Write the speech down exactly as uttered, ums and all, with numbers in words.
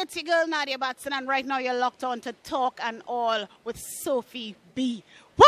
it's your girl Nadia Batson, and right now you're locked on to Talk and All with Sophie B. Woo!